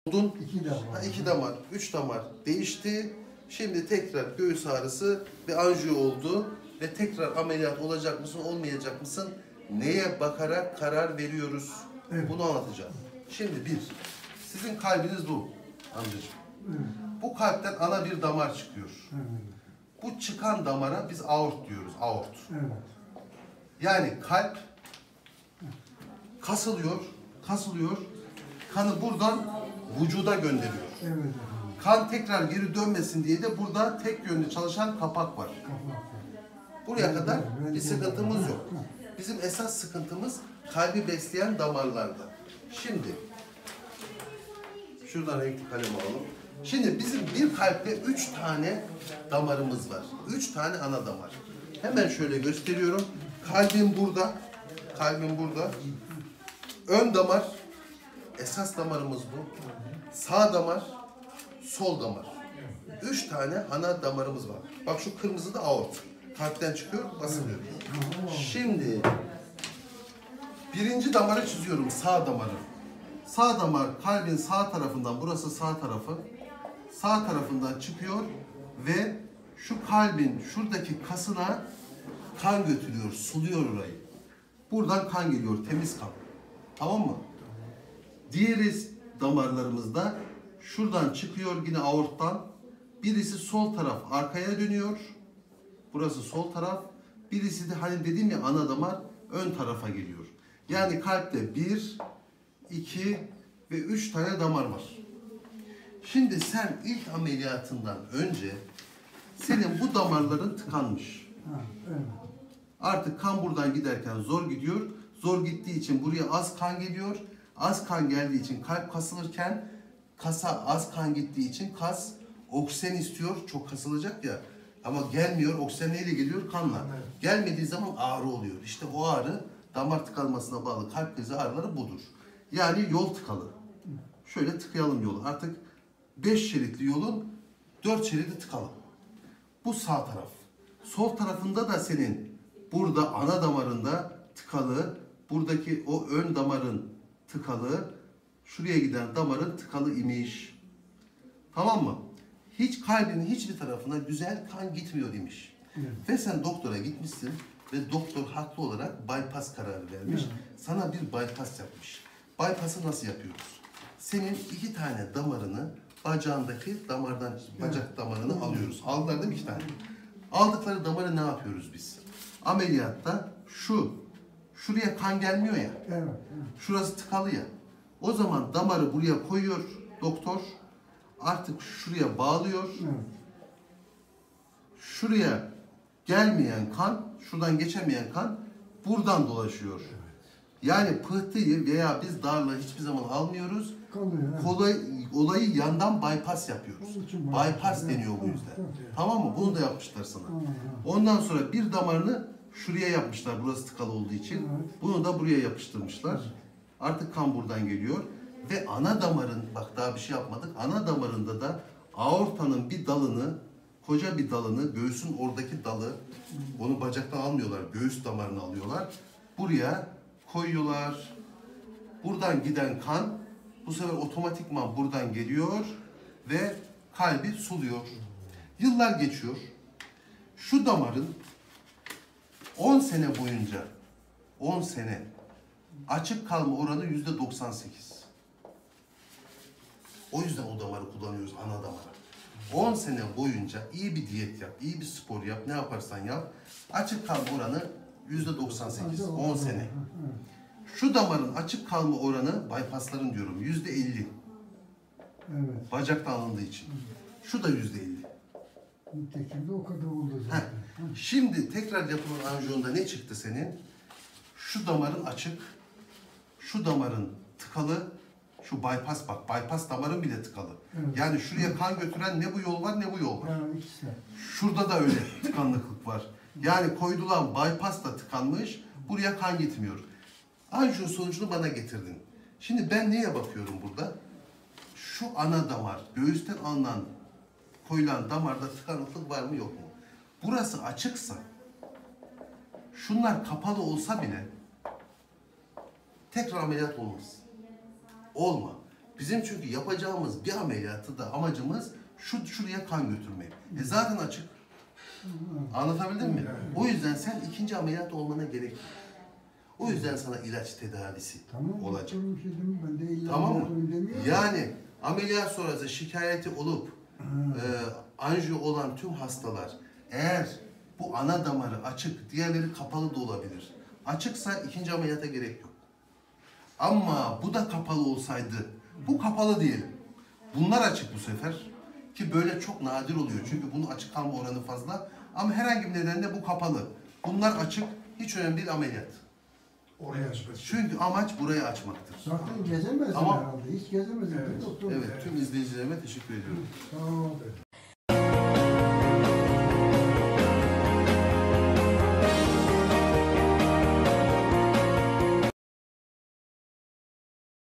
Oldun. 2 damar. 2 damar, 3 damar değişti. Şimdi tekrar göğüs ağrısı ve anjiyo oldu ve tekrar ameliyat olacak mısın, olmayacak mısın? Neye bakarak karar veriyoruz? Evet. Bunu anlatacağım. Şimdi sizin kalbiniz bu amcacığım. Evet. Bu kalpten ana bir damar çıkıyor. Evet. Bu çıkan damara biz aort diyoruz, aort. Evet. Yani kalp kasılıyor, kanı buradan vücuda gönderiyor. Evet. Kan tekrar geri dönmesin diye de burada tek yönlü çalışan kapak var. Buraya kadar bir sıkıntımız yok. Bizim esas sıkıntımız kalbi besleyen damarlarda. Şimdi şuradan renkli kalem alalım. Şimdi bizim bir kalpte 3 tane damarımız var. 3 tane ana damar. Hemen şöyle gösteriyorum. Kalbim burada. Ön damar, esas damarımız bu. Sağ damar, sol damar. 3 tane ana damarımız var. Bak şu kırmızı da aort. Kalpten çıkıyor, basılıyor. Şimdi birinci damarı çiziyorum, sağ damarı. Sağ damar kalbin sağ tarafından, burası sağ tarafı. Sağ tarafından çıkıyor ve şu kalbin şuradaki kasına kan götürüyor, suluyor orayı. Buradan kan geliyor, temiz kan. Tamam mı? Diğeri damarlarımızda şuradan çıkıyor yine aorttan. Birisi sol taraf arkaya dönüyor. Burası sol taraf. Birisi de hani dedim ya ana damar ön tarafa geliyor. Yani kalpte 1, 2 ve 3 tane damar var. Şimdi sen ilk ameliyatından önce senin bu damarların tıkanmış. Evet. Artık kan buradan giderken zor gidiyor. Zor gittiği için buraya az kan geliyor. Az kan geldiği için kalp kasılırken kasa az kan gittiği için kas oksijen istiyor. Çok kasılacak ya. Ama gelmiyor. Oksijen neyle geliyor? Kanla. Evet. Gelmediği zaman ağrı oluyor. İşte o ağrı damar tıkanmasına bağlı kalp krizi ağrıları budur. Yani yol tıkalı. Şöyle tıkayalım yolu. Artık 5 şeritli yolun 4 şeridi tıkalı. Bu sağ taraf. Sol tarafında da senin burada ana damarında tıkalı, buradaki o ön damarın tıkalı, şuraya giden damarın tıkalı imiş. Tamam mı? Hiç kalbinin hiçbir tarafına güzel kan gitmiyor imiş. Evet. Ve sen doktora gitmişsin ve doktor haklı olarak bypass kararı vermiş. Evet. Sana bir bypass yapmış. Bypass'ı nasıl yapıyoruz? Senin 2 tane damarını bacağındaki damardan, bacak damarını alıyoruz. Aldılar değil mi 2 tane? Aldıkları damarı ne yapıyoruz biz? Ameliyatta şuraya kan gelmiyor ya. Evet. Şurası tıkalı ya. O zaman damarı buraya koyuyor doktor. Artık şuraya bağlıyor. Evet. Şuraya gelmeyen kan, şuradan geçemeyen kan buradan dolaşıyor. Yani pıhtıyı veya biz darla hiçbir zaman almıyoruz. Kalıyor. Olayı yandan bypass yapıyoruz. Onun için Bypass evet, deniyor bu evet, yüzden. evet. Tamam mı? Bunu da yapmışlar sana. Evet. Ondan sonra bir damarını şuraya yapmışlar. Burası tıkalı olduğu için. Evet. Bunu da buraya yapıştırmışlar. Evet. Artık kan buradan geliyor. Ve ana damarın, bak daha bir şey yapmadık. Ana damarında da aortanın bir dalını, koca bir dalını, göğsün oradaki dalı, onu bacaktan almıyorlar. Göğüs damarını alıyorlar. Buraya koyuyorlar. Buradan giden kan bu sefer otomatikman buradan geliyor ve kalbi suluyor. Yıllar geçiyor. Şu damarın 10 sene boyunca 10 sene açık kalma oranı %98. O yüzden o damarı kullanıyoruz, ana damarı. 10 sene boyunca iyi bir diyet yap, iyi bir spor yap, ne yaparsan yap. Açık kalma oranı %98, 10 sene. Şu damarın açık kalma oranı, bypassların diyorum, %50. Evet. Bacakta alındığı için. Şu da %50. Nitekim de o kadar oldu zaten. Şimdi tekrar yapılan anjiyonda ne çıktı senin? Şu damarın açık, şu damarın tıkalı, şu bypass bak, bypass damarın bile tıkalı. Evet. Yani şuraya kan götüren ne bu yol var ne bu yol var. Yani ikisi de. Şurada da öyle tıkanıklık var. Yani koydulan bypass da tıkanmış, buraya kan gitmiyor. Anjiyo sonucunu bana getirdin. Şimdi ben neye bakıyorum burada? Şu ana damar, göğüsten alınan, koyulan damarda tıkanıklık var mı yok mu? Burası açıksa, şunlar kapalı olsa bile tekrar ameliyat olmaz. Olma. Bizim çünkü yapacağımız bir ameliyatı da amacımız şuraya kan götürmek. Zaten açık. Anlatabildim mi? O yüzden sen ikinci ameliyat olmana gerek yok. O yüzden sana ilaç tedavisi Tamam. olacak. Doktorum bir şey demiyor. Ben de illa Tamam doktorum mı? demiyor. Yani ameliyat sonrası şikayeti olup anjiyo olan tüm hastalar eğer bu ana damarı açık, diğerleri kapalı da olabilir. Açıksa ikinci ameliyata gerek yok. Ama bu da kapalı olsaydı, bu kapalı diyelim. Bunlar açık bu sefer ki böyle çok nadir oluyor. Çünkü bunun açık kalma oranı fazla. Ama herhangi bir nedenle bu kapalı. Bunlar açık, hiç önemli değil ameliyat. Oraya açmak. Çünkü amaç burayı açmaktır. Zaten gezemezsin Tamam. herhalde. Hiç gezemezsin. Evet. Doktor. Evet, tüm izleyicilerime teşekkür ediyorum. Sağ ol.